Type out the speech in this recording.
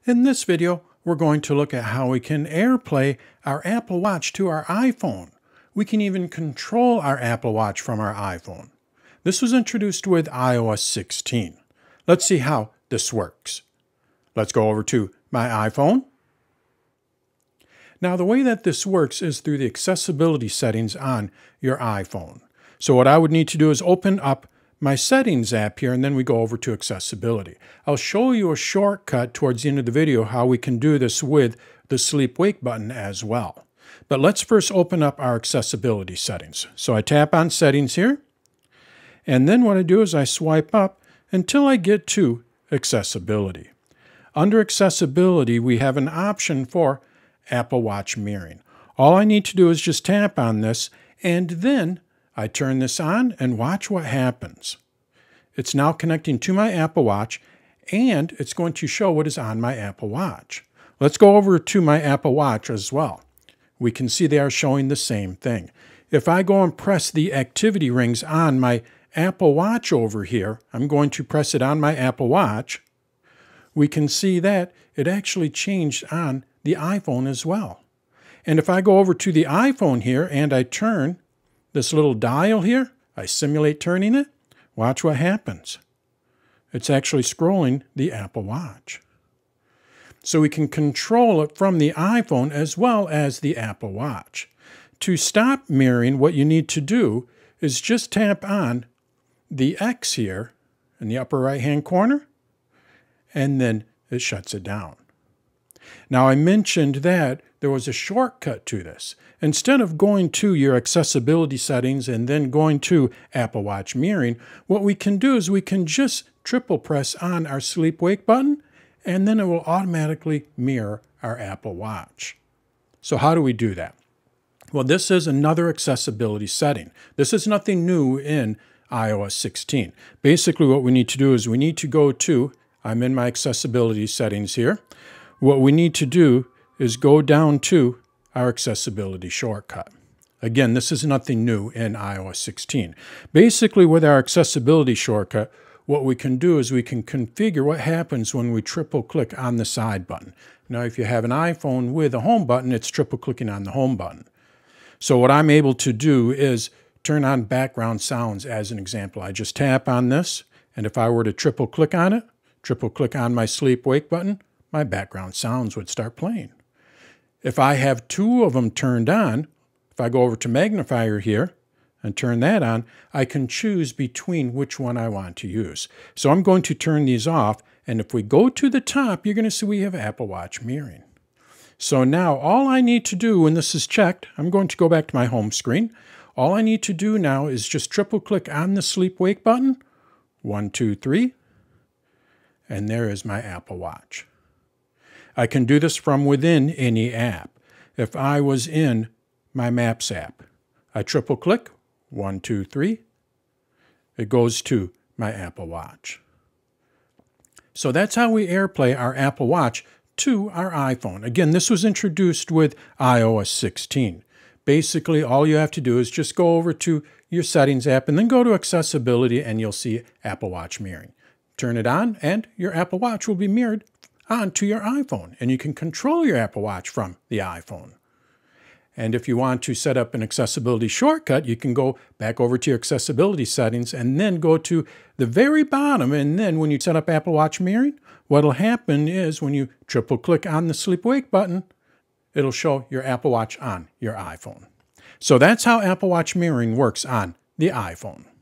In this video, we're going to look at how we can AirPlay our Apple Watch to our iPhone. We can even control our Apple Watch from our iPhone. This was introduced with iOS 16. Let's see how this works. Let's go over to my iPhone. Now, the way that this works is through the accessibility settings on your iPhone. So what I would need to do is open up my settings app here, and then we go over to accessibility. I'll show you a shortcut towards the end of the video how we can do this with the sleep wake button as well. But let's first open up our accessibility settings. So I tap on settings here, and then what I do is I swipe up until I get to accessibility. Under accessibility, we have an option for Apple Watch mirroring. All I need to do is just tap on this, and then I turn this on and watch what happens. It's now connecting to my Apple Watch, and it's going to show what is on my Apple Watch. Let's go over to my Apple Watch as well. We can see they are showing the same thing. If I go and press the activity rings on my Apple Watch over here, I'm going to press it on my Apple Watch. We can see that it actually changed on the iPhone as well. And if I go over to the iPhone here and I turn this little dial here, I simulate turning it, watch what happens. It's actually scrolling the Apple Watch. So we can control it from the iPhone as well as the Apple Watch. To stop mirroring, what you need to do is just tap on the X here in the upper right-hand corner, and then it shuts it down. Now, I mentioned that there was a shortcut to this. Instead of going to your accessibility settings and then going to Apple Watch mirroring, what we can do is we can just triple press on our sleep wake button, and then it will automatically mirror our Apple Watch. So how do we do that? Well, this is another accessibility setting. This is nothing new in iOS 16. Basically, what we need to do is we need to go to, I'm in my accessibility settings here. What we need to do is go down to our accessibility shortcut. Again, this is nothing new in iOS 16. Basically, with our accessibility shortcut, what we can do is we can configure what happens when we triple click on the side button. Now, if you have an iPhone with a home button, it's triple clicking on the home button. So what I'm able to do is turn on background sounds as an example. I just tap on this, and if I were to triple click on it, triple click on my sleep wake button, my background sounds would start playing. If I have two of them turned on, if I go over to magnifier here and turn that on, I can choose between which one I want to use. So I'm going to turn these off, and if we go to the top, you're going to see we have Apple Watch mirroring. So now all I need to do when this is checked, I'm going to go back to my home screen. All I need to do now is just triple click on the sleep wake button, 1, 2, 3, and there is my Apple Watch. I can do this from within any app. If I was in my Maps app, I triple click, 1, 2, 3, it goes to my Apple Watch. So that's how we AirPlay our Apple Watch to our iPhone. Again, this was introduced with iOS 16. Basically, all you have to do is just go over to your settings app and then go to accessibility, and you'll see Apple Watch mirroring. Turn it on, and your Apple Watch will be mirrored onto your iPhone, and you can control your Apple Watch from the iPhone. And if you want to set up an accessibility shortcut, you can go back over to your accessibility settings and then go to the very bottom, and then when you set up Apple Watch mirroring, what'll happen is when you triple click on the sleep wake button, it'll show your Apple Watch on your iPhone. So that's how Apple Watch mirroring works on the iPhone.